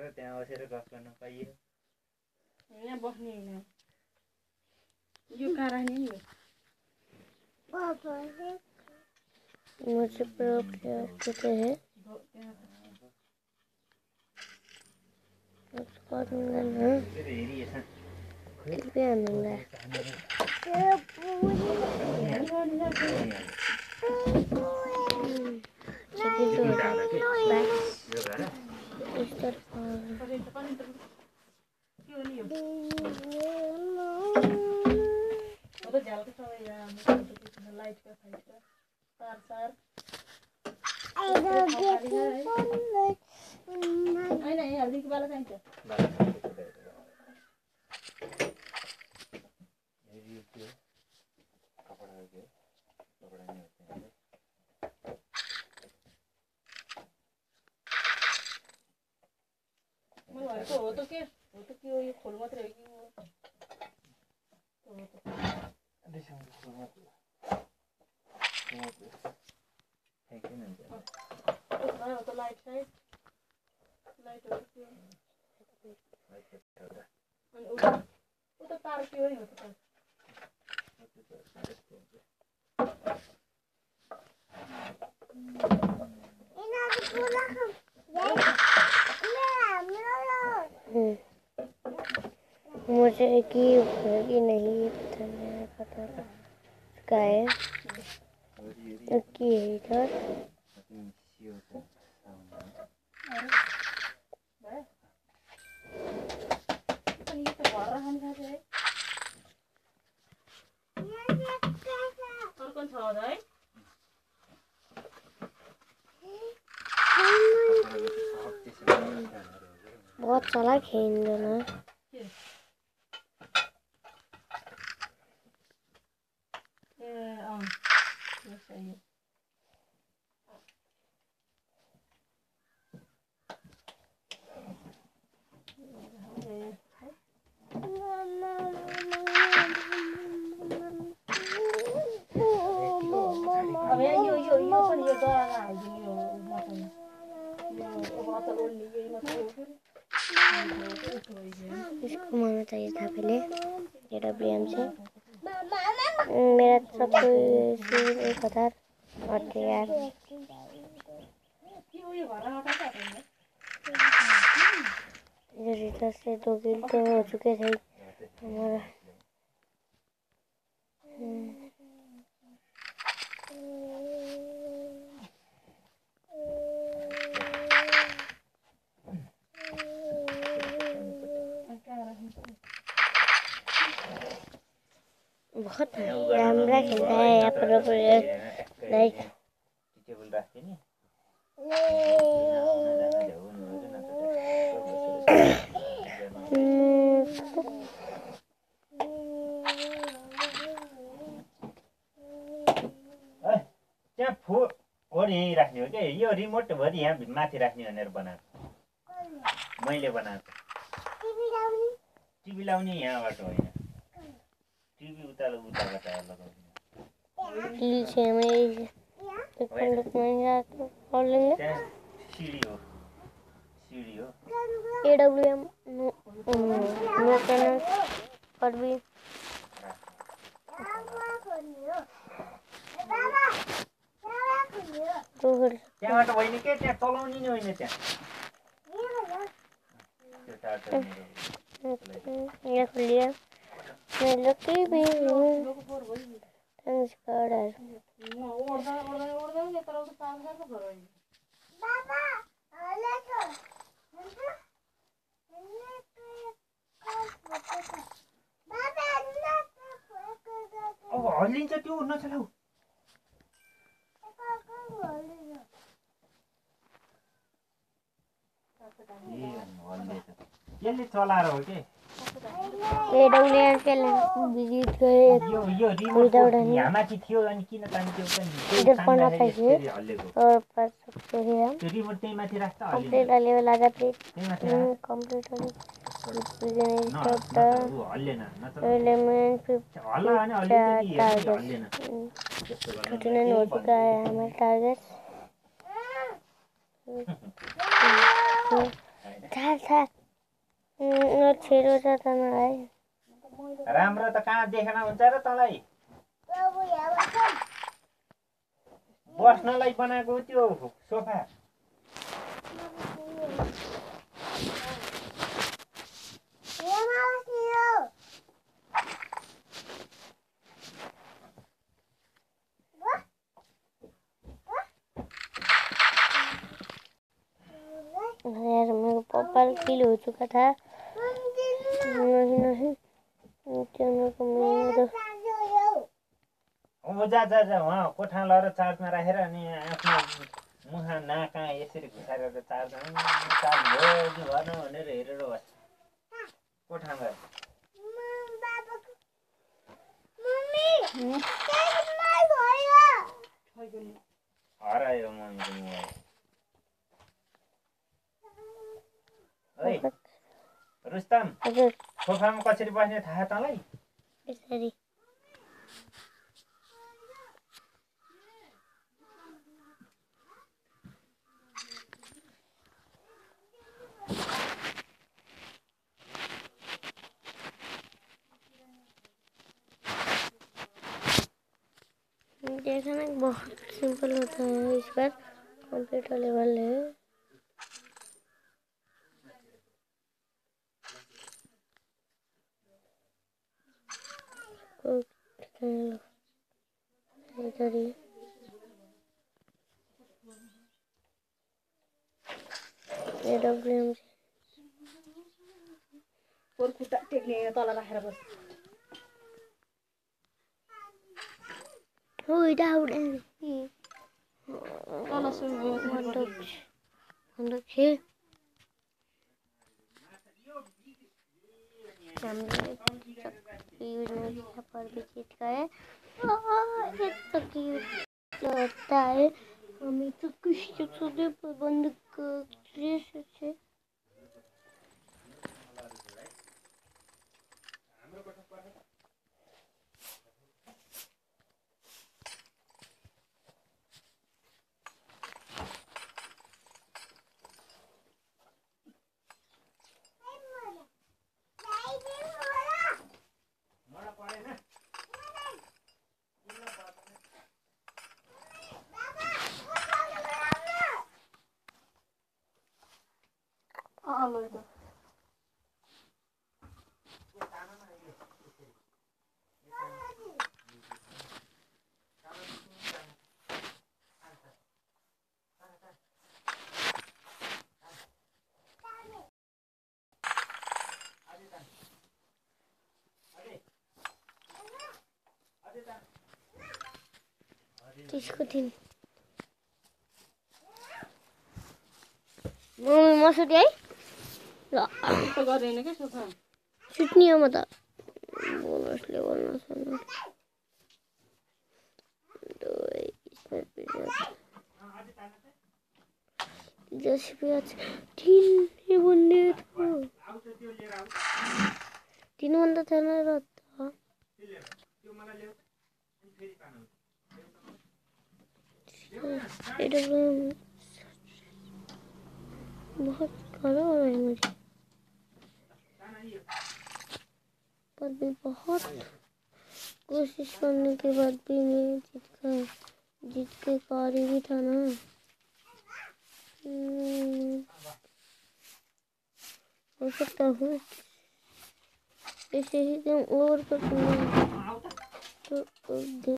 त्यहाँ बसेर गफ गर्न पाइयो यहाँ बस्ने हैन यो कहाँ राख्ने नि मुझे कितने हैं उसको दूंगा ना कितने आऊंगा चलिए तो बस इस तरफ तो झ्यालको सबै लाइटको फाइटको तार तार होइन हल्दीको बाला चाहिन्छ हो त के यो खोल मात्रै हो कि लाइट साइड अनि उता तार के हो नि हो त मुझे कि नहीं पता क्या है कि इधर बहुत चालाक है इन दोनों इसको मारना चाहिए था पहले ये WM से मेरा सब कोई पता और यार रीता से 2 किल तो हो चुके थे हमारा बहुत राम्रो खेलता है यहाँ पर लाइक त्यहाँ फोन यहीँ राख्ने हो क्या यो रिमोट भरि यहाँ माथि राख्ने भनेर बनाएको मैले बनाएको टिभी लाउने यहाँबाट होइन टिभी उताबाट लगाउने सिडी हो AWM और भी त्यहाँबाट होइन के त्यहाँ चलाउने नि होइन त्यहाँ ये खुलिया मैं लकी भी हूँ थैंक्स गॉड अब हल्लिन्छ त्यो नचलाऊ यसले चलाएर हो के AWM के विजिट गए यो रिमोट यहाँमाथि थियो अनि किन तान्थ्यो इधर पढ़ना चाहिए और पर सकते हैं हम त्यो रिमोट त्यही माथि राख्छ कंप्लीट लेवल आ जाते कंप्लीट एलिमेंट 39 हो चुका है हमारा टारगेट था छिटो छ त मलाई राम्रो त कहाँ देखेन हुन्छ र तँलाई बस्नलाई बनाएको त्यो सोफा यार मेरे पापा फील हो चुका था नहीं नहीं चलो तो जा जा जा उहाँ कोठामा लगेर चार्जमा राखेर अनि आफ्नो मुहा नाका यसरी घुसारेर चार्ज भयो कि भएन भनेर हेरेर बस कोठामा गएर हरायो मम्मीको मोबाइल ओइ रुस्तम हजुर सोफामा कसरी बस्ने थाहा तँलाई यसरी देखना बहुत सिंपल होता है इस पर कंप्यूटर लेवल है खुट्टा टेक्ने तल राखेर बस तल पर भी चिटकाए लगता है हमें तो कुछ बंद कर त्यसको दिन मम्मी मसुटी है ल गर्दैन के सोफा सुत्ने हो म त बोनसले बोल्न सक्नु जैसे तीन बन्ने थियो तीन बन्दा थिएन र त बहुत कड़ा हो रहा है मुझे पर भी बहुत कोशिश करने के बाद भी मैं जीत के कारी भी था ना हो सकता हूँ ऐसे ही और कर तो